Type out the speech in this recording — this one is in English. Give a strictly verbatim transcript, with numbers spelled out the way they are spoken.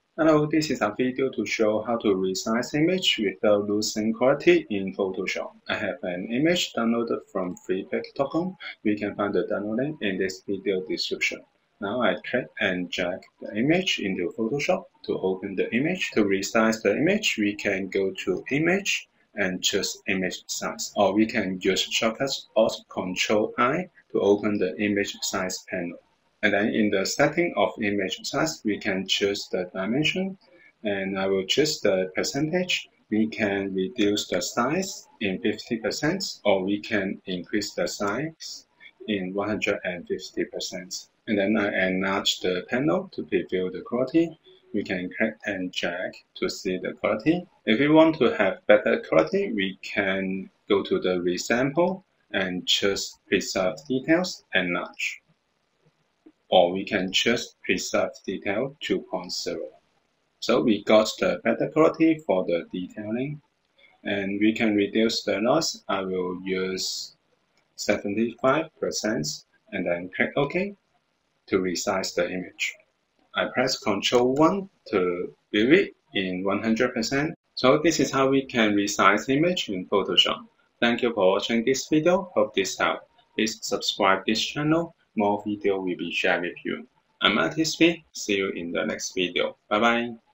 Hello, this is a video to show how to resize image without losing quality in Photoshop. I have an image downloaded from freepik dot com. We can find the download link in this video description. Now I click and drag the image into Photoshop to open the image. To resize the image, we can go to Image and choose Image Size, or we can use shortcut Alt Ctrl I to open the Image Size panel. And then in the setting of image size, we can choose the dimension, and I will choose the percentage. We can reduce the size in fifty percent, or we can increase the size in one hundred fifty percent. And then I enlarge the panel to preview the quality. We can click and drag to see the quality. If we want to have better quality, we can go to the Resample and choose Preserve Details, Enlarge. Or we can choose Preserve Detail two point oh. So we got the better quality for the detailing, and we can reduce the noise. I will use seventy-five percent and then click OK to resize the image. I press Ctrl one to view it in one hundred percent. So this is how we can resize image in Photoshop. Thank you for watching this video. Hope this helped. Please subscribe this channel. More video will be shared with you. I'm Artist V. See you in the next video. Bye bye.